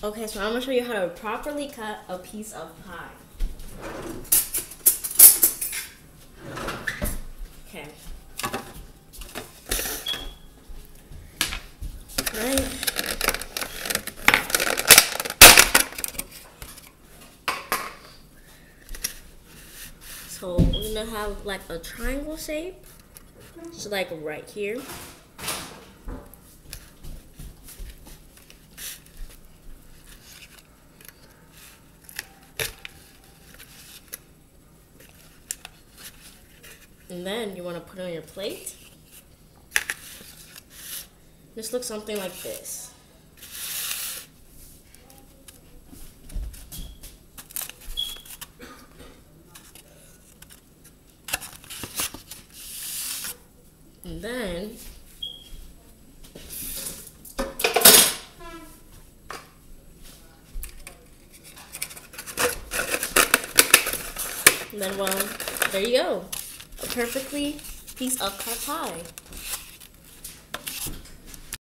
Okay, so I'm gonna show you how to properly cut a piece of pie. Okay. Right. So we're gonna have like a triangle shape. So like right here. And then you want to put it on your plate. This looks something like this. And then well, there you go. A perfectly piece of cut pie.